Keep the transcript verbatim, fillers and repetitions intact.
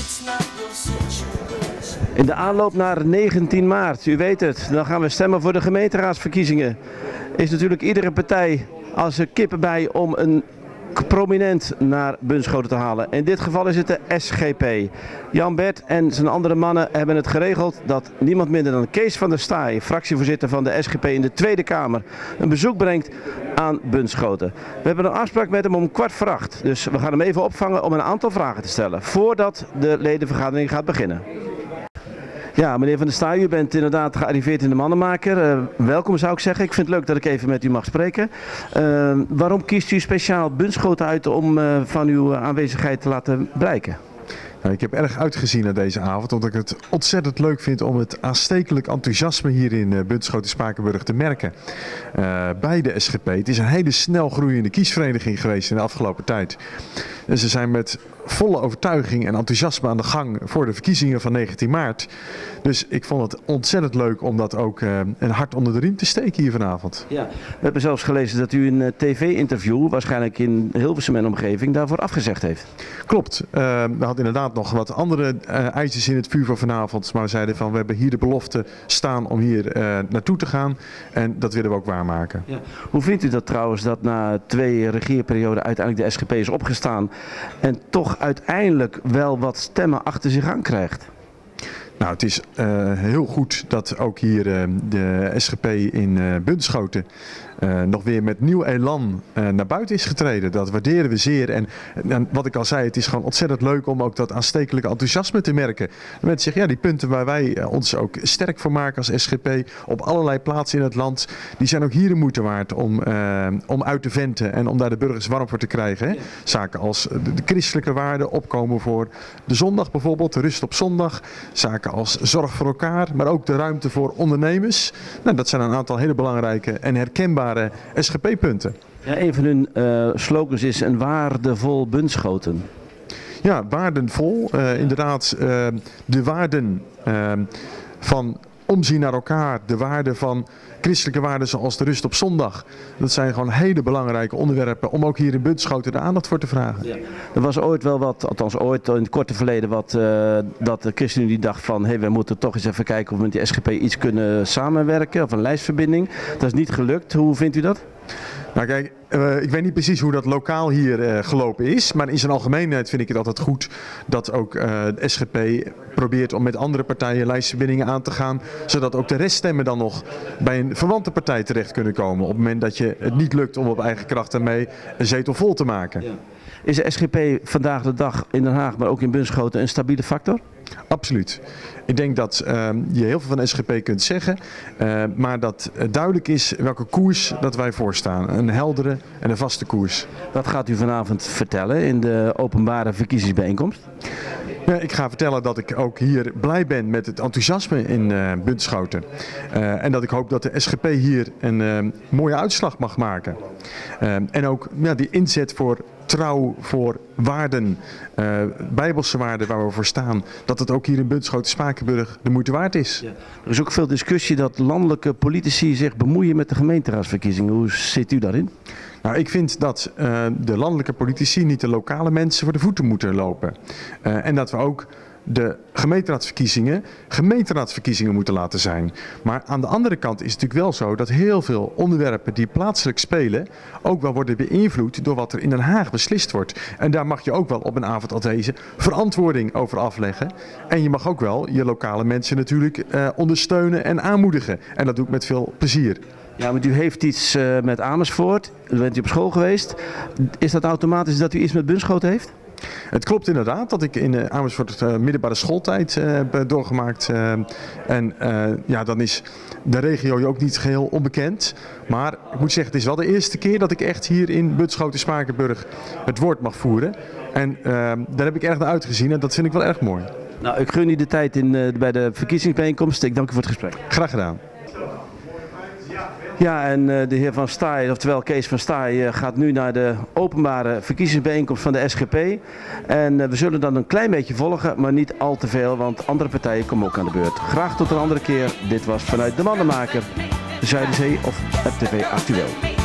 In de aanloop naar negentien maart, u weet het, dan gaan we stemmen voor de gemeenteraadsverkiezingen. Is natuurlijk iedere partij als er kippen bij om een prominent naar Bunschoten te halen. In dit geval is het de S G P. Jan Bert en zijn andere mannen hebben het geregeld dat niemand minder dan Kees van der Staaij, fractievoorzitter van de S G P in de Tweede Kamer, een bezoek brengt aan Bunschoten. We hebben een afspraak met hem om kwart voor acht. Dus we gaan hem even opvangen om een aantal vragen te stellen voordat de ledenvergadering gaat beginnen. Ja, meneer Van der Staaij, u bent inderdaad gearriveerd in de Mannenmaker. Uh, welkom zou ik zeggen. Ik vind het leuk dat ik even met u mag spreken. Uh, waarom kiest u speciaal Bunschoten uit om uh, van uw aanwezigheid te laten blijken? Nou, ik heb erg uitgezien naar deze avond, omdat ik het ontzettend leuk vind om het aanstekelijk enthousiasme hier in uh, Bunschoten-Spakenburg te merken. Uh, bij de S G P. Het is een hele snel groeiende kiesvereniging geweest in de afgelopen tijd. En ze zijn met volle overtuiging en enthousiasme aan de gang voor de verkiezingen van negentien maart. Dus ik vond het ontzettend leuk om dat ook uh, een hart onder de riem te steken hier vanavond. Ja, we hebben zelfs gelezen dat u een uh, tv-interview, waarschijnlijk in Hilversum en omgeving, daarvoor afgezegd heeft. Klopt. Uh, we hadden inderdaad nog wat andere uh, ijzers in het vuur voor vanavond. Maar we zeiden van we hebben hier de belofte staan om hier uh, naartoe te gaan. En dat willen we ook waarmaken. Ja. Hoe vindt u dat trouwens dat na twee regeerperioden uiteindelijk de S G P is opgestaan en toch uiteindelijk wel wat stemmen achter zich aan krijgt? Nou, het is uh, heel goed dat ook hier uh, de S G P in uh, Bunschoten uh, nog weer met nieuw elan uh, naar buiten is getreden. Dat waarderen we zeer. En, en wat ik al zei, het is gewoon ontzettend leuk om ook dat aanstekelijke enthousiasme te merken. De mensen zeggen, ja, die punten waar wij uh, ons ook sterk voor maken als S G P op allerlei plaatsen in het land, die zijn ook hier de moeite waard om, uh, om uit te venten en om daar de burgers warm voor te krijgen. Hè? Zaken als de, de christelijke waarden, opkomen voor de zondag bijvoorbeeld, de rust op zondag. Zaken als zorg voor elkaar, maar ook de ruimte voor ondernemers. Nou, dat zijn een aantal hele belangrijke en herkenbare S G P-punten. Ja, een van hun uh, slogans is een waardevol Bunschoten. Ja, waardevol. Uh, inderdaad, uh, de waarden uh, van omzien naar elkaar, de waarden van christelijke waarden zoals de rust op zondag. Dat zijn gewoon hele belangrijke onderwerpen om ook hier in Bunschoten de aandacht voor te vragen. Ja. Er was ooit wel wat, althans ooit in het korte verleden, wat uh, dat de ChristenUnie dacht van hé, hey, we moeten toch eens even kijken of we met die S G P iets kunnen samenwerken of een lijstverbinding. Dat is niet gelukt. Hoe vindt u dat? Nou kijk, uh, ik weet niet precies hoe dat lokaal hier uh, gelopen is, maar in zijn algemeenheid vind ik het altijd goed dat ook uh, de S G P probeert om met andere partijen lijstverbindingen aan te gaan, zodat ook de reststemmen dan nog bij een verwante partij terecht kunnen komen op het moment dat je het niet lukt om op eigen kracht daarmee een zetel vol te maken. Ja. Is de S G P vandaag de dag in Den Haag, maar ook in Bunschoten, een stabiele factor? Absoluut. Ik denk dat uh, je heel veel van de S G P kunt zeggen, uh, maar dat uh, duidelijk is welke koers dat wij voorstaan. Een heldere en een vaste koers. Wat gaat u vanavond vertellen in de openbare verkiezingsbijeenkomst? Ja, ik ga vertellen dat ik ook hier blij ben met het enthousiasme in uh, Bunschoten. Uh, en dat ik hoop dat de S G P hier een uh, mooie uitslag mag maken. Uh, en ook ja, die inzet voor trouw, voor waarden, uh, bijbelse waarden waar we voor staan, dat het ook hier in Bunschoten-Spakenburg de moeite waard is. Ja. Er is ook veel discussie dat landelijke politici zich bemoeien met de gemeenteraadsverkiezingen. Hoe zit u daarin? Nou, ik vind dat uh, de landelijke politici niet de lokale mensen voor de voeten moeten lopen. Uh, en dat we ook de gemeenteraadsverkiezingen gemeenteraadsverkiezingen moeten laten zijn. Maar aan de andere kant is het natuurlijk wel zo dat heel veel onderwerpen die plaatselijk spelen ook wel worden beïnvloed door wat er in Den Haag beslist wordt. En daar mag je ook wel op een avond als deze verantwoording over afleggen. En je mag ook wel je lokale mensen natuurlijk uh, ondersteunen en aanmoedigen. En dat doe ik met veel plezier. Ja, want u heeft iets uh, met Amersfoort. U bent u op school geweest. Is dat automatisch dat u iets met Bunschoten heeft? Het klopt inderdaad dat ik in uh, Amersfoort uh, middelbare schooltijd uh, heb doorgemaakt. Uh, en uh, ja, dan is de regio ook niet geheel onbekend. Maar ik moet zeggen, het is wel de eerste keer dat ik echt hier in Bunschoten-Spakenburg het woord mag voeren. En uh, daar heb ik erg naar uitgezien en dat vind ik wel erg mooi. Nou, ik gun u de tijd in, uh, bij de verkiezingsbijeenkomst. Ik dank u voor het gesprek. Graag gedaan. Ja, en uh, de heer Van Staaij, oftewel Kees van Staaij, uh, gaat nu naar de openbare verkiezingsbijeenkomst van de S G P. En uh, we zullen dan een klein beetje volgen, maar niet al te veel, want andere partijen komen ook aan de beurt. Graag tot een andere keer. Dit was vanuit de Mannenmaker, Zuiderzee of R T V Actueel.